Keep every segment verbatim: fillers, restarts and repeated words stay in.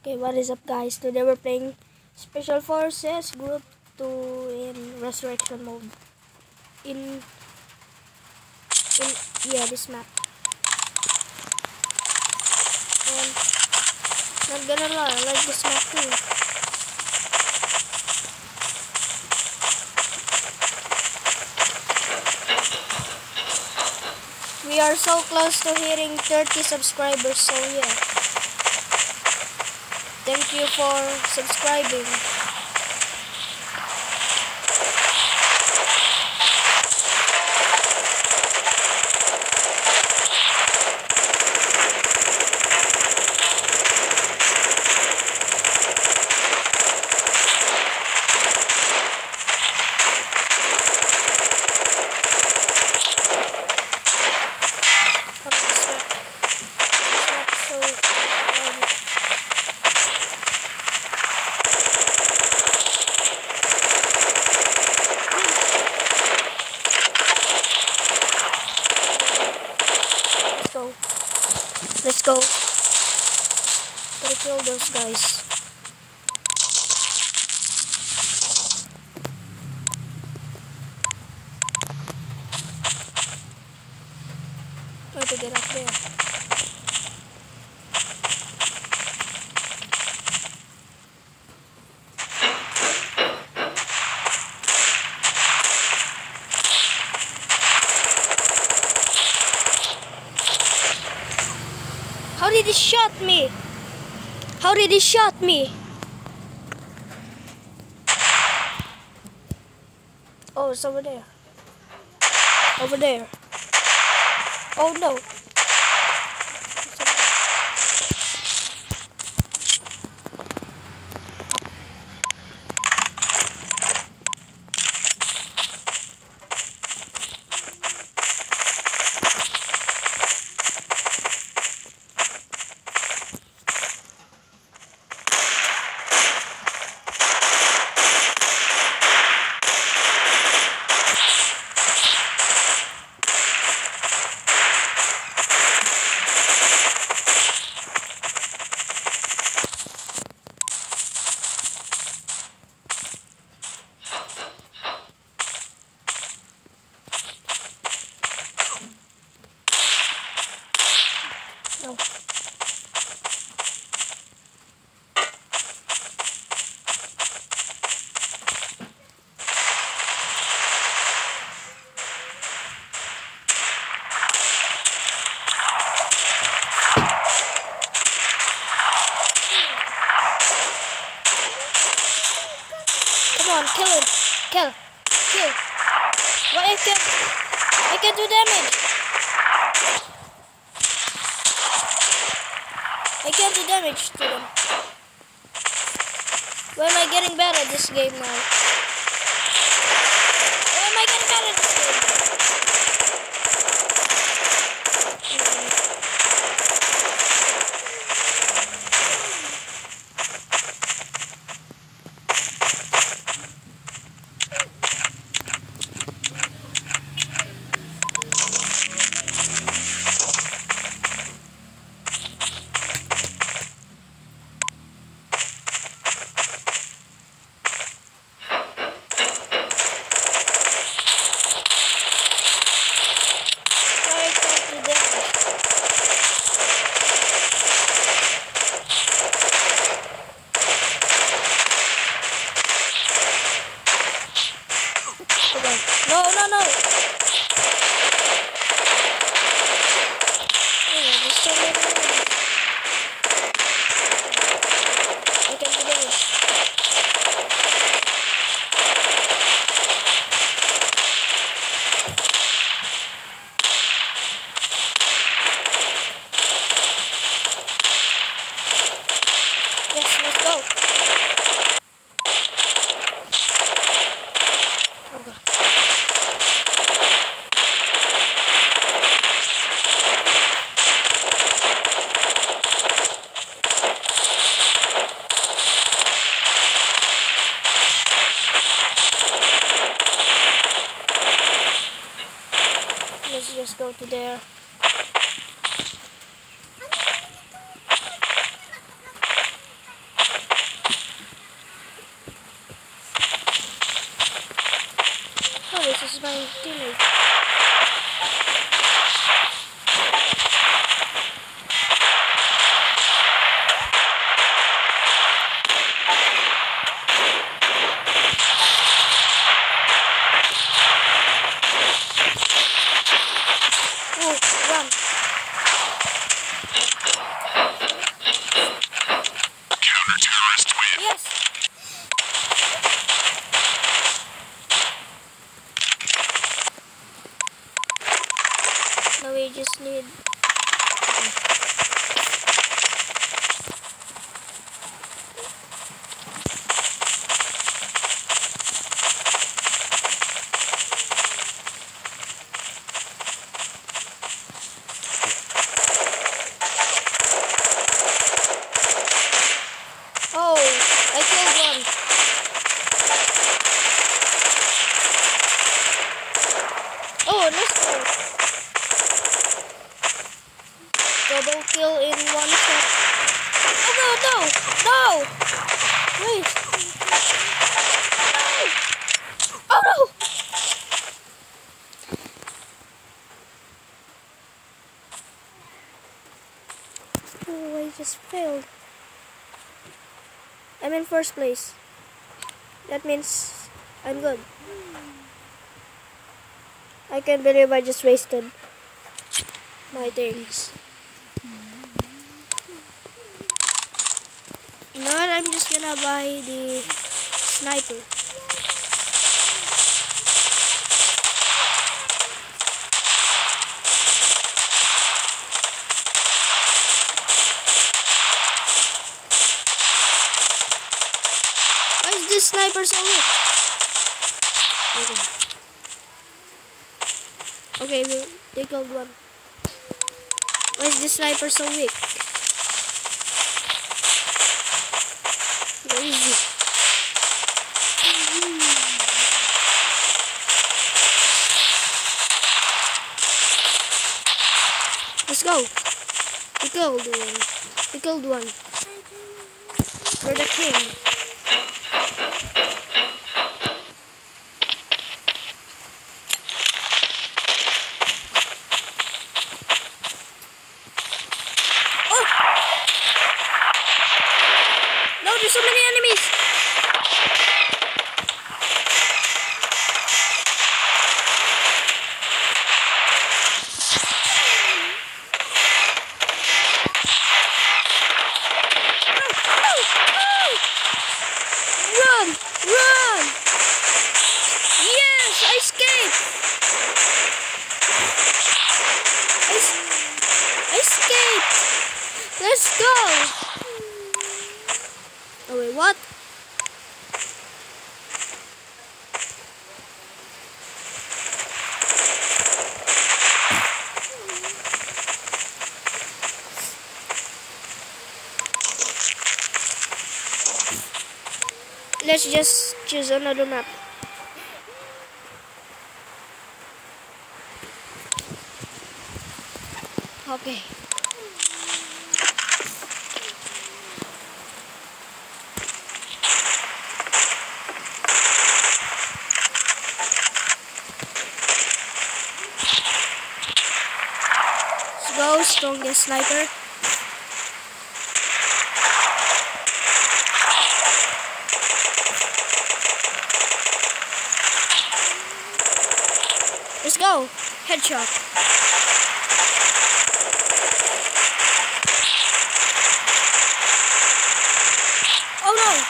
Okay, what is up, guys? Today we're playing Special Forces Group two in Resurrection mode. In, in yeah, this map. And not gonna lie, I like this map too. We are so close to hitting thirty subscribers, so yeah. Thank you for subscribing. Let's go. Gotta kill those guys. Try to get up there. How did he shot me? How did he shot me? Oh, it's over there. Over there. Oh no. No. Come on, kill him. Kill. Kill. What I can I can do damage. I can't do damage to them. Why am I getting bad at this game now? Why am I getting bad at this game? Counter-terrorist win. Yes! Now we just need... Oh, I killed one. Oh, let's go. Double kill in one shot. Oh no, no, no! Wait. No. Oh no! Oh, I just failed. I'm in first place. That means I'm good. I can't believe I just wasted my things. You know what? I'm just gonna buy the sniper. Why is this sniper so weak? Okay. Okay, they, they killed one. Why is this sniper so weak? Crazy. Let's go. We killed one. We killed one. We're the king. There's so many enemies. Run, run. Yes, I escaped. I, I escaped. Let's go. Oh wait, what? Let's just choose another map. Okay. Let's go, strongest sniper. Let's go. Headshot. Oh no.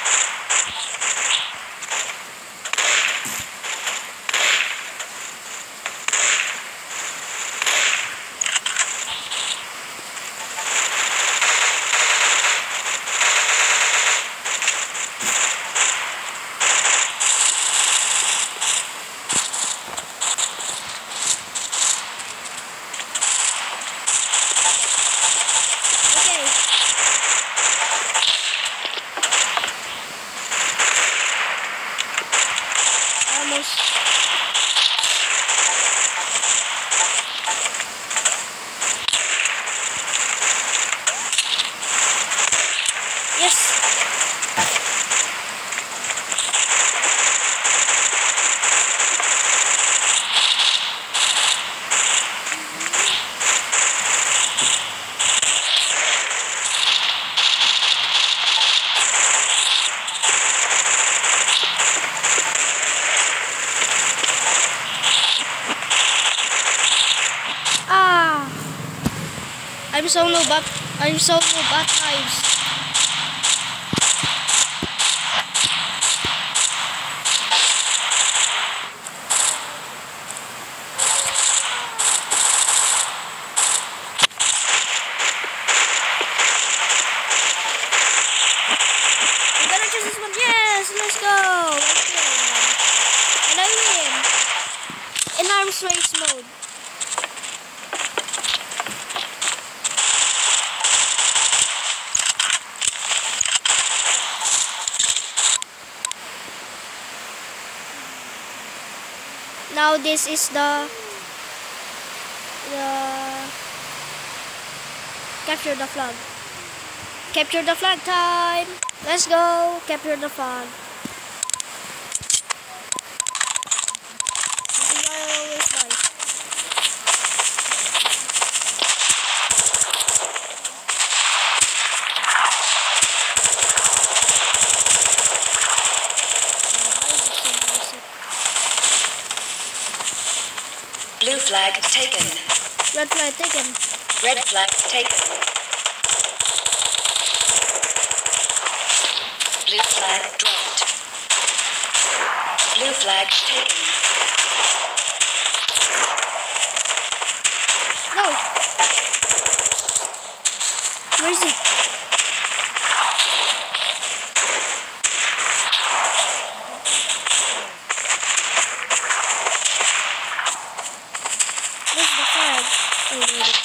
I'm so low, but I'm so low, but knives. capture this one. Yes, let's go. Let's go. And I win. In arms race mode. Now this is the the capture the flag. Capture the flag time. Let's go. Capture the flag. This is why I always buy. Blue flag taken. Red flag taken. Red flag taken. Blue flag dropped. Blue flag taken. No. Where is it? Where's the flag? Oh, there it is.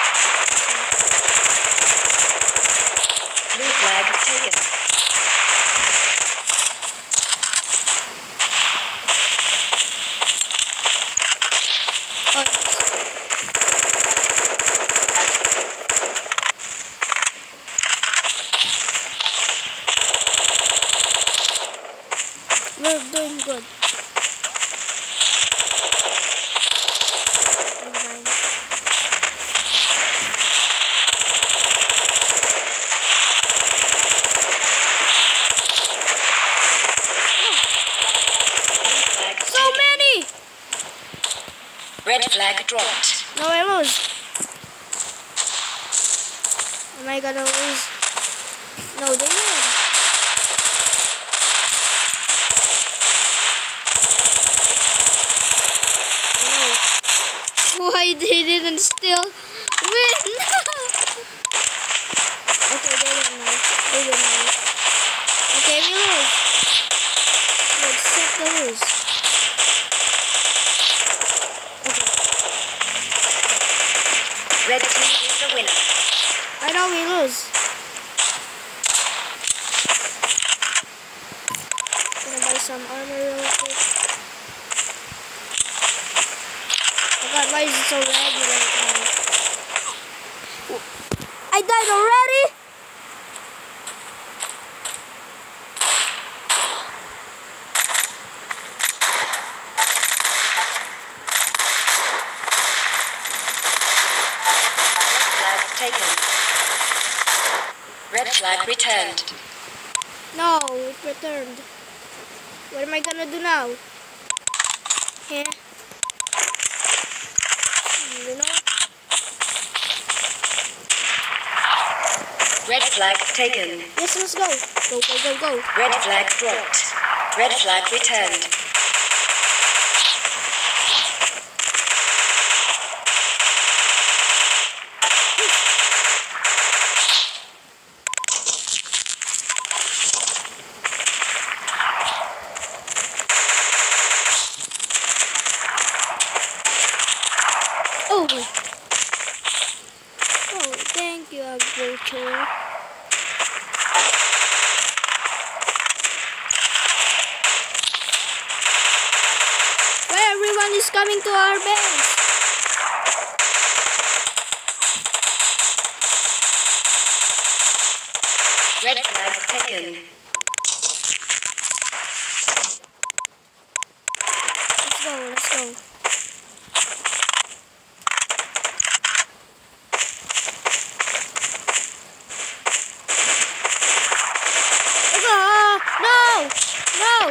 Blue flag taken. Oh, we're doing good. Never mind. Blue flag So taken. many! Red flag dropped. No, I lose. Am I gonna lose? No, they win. No. Why they didn't still win? Okay, they win now. They win now. Okay, we lose. Let's set the lose. Okay. Red team is the winner. I know we lose. Gonna buy some armor real quick. Oh god, why is it so laggy right now? I died already? Red flag taken. Red flag returned. No, it returned. What am I gonna do now? Yeah. You know? Red flag taken. Yes, let's go. Go, go, go, go. Red flag dropped. Red flag returned. Oh, oh, thank you, Agriculture. Where everyone is coming to our base. Red flag taken. Let's go, let's go. Ah, no! No!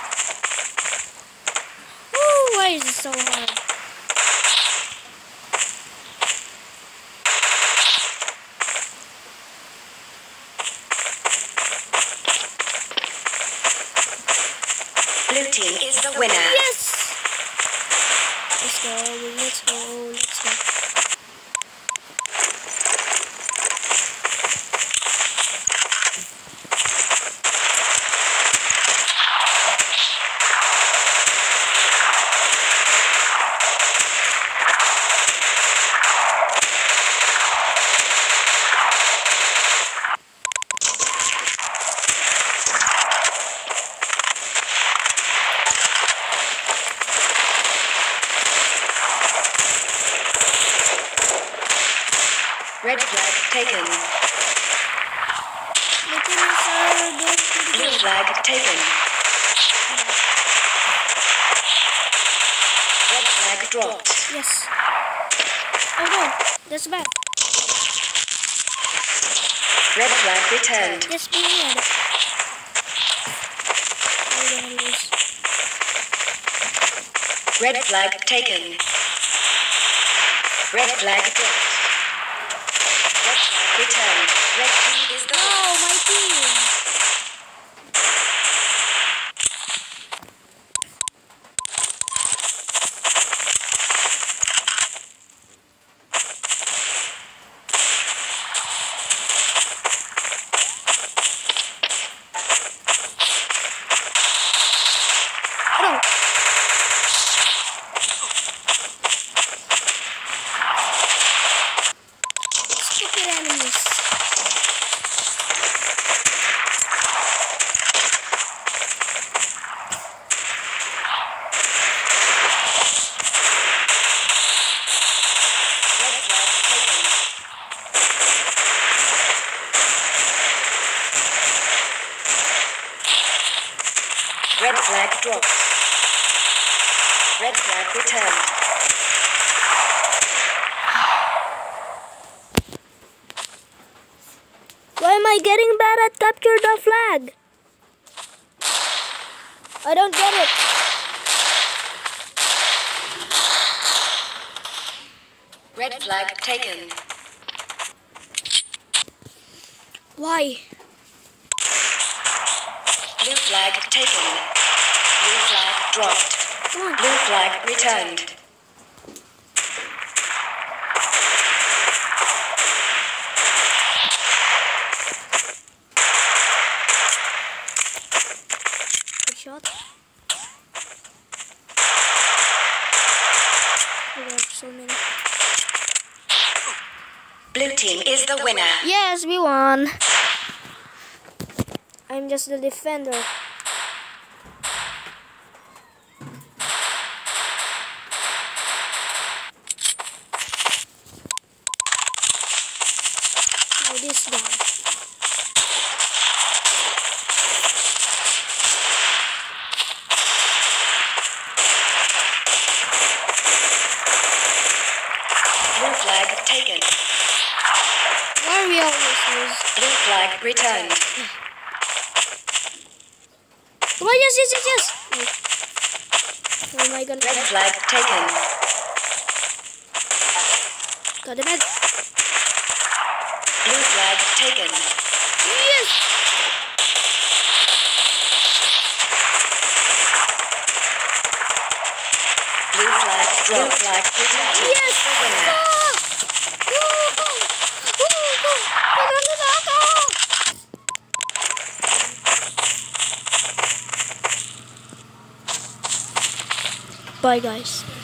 Ooh, why is it so hard? Blue team is the winner. Yes! Let's go, let's go, let's go. taken. My teammates are doing pretty Blue good. flag taken. Red flag dropped. Yes. Oh no, that's bad. Red flag returned. Yes, be red. We're gonna lose. Red flag taken. Red flag dropped. Red flag returned. Red team is the No, my team. No. Stupid enemies. red flag taken. Red flag dropped. Red flag returned. Why am I getting bad at capture the flag? I don't get it. Red flag taken. Why? Blue flag taken. Blue flag dropped. Come on. Blue flag returned. Good shot. We have so many. Blue team is the winner. Yes, we won. I'm just the defender. Now this guy. Blue flag taken. Why are we always lose? Blue flag returned. Come on, yes, yes, yes, yes. Wait. Where am I gonna Red flag taken. got the med? Blue flag taken. Yes! Blue flag dropped. Blue flag returned. Yes! The winner. Ah! Go! Go! Go! Go! Panalo na ako! Bye, guys.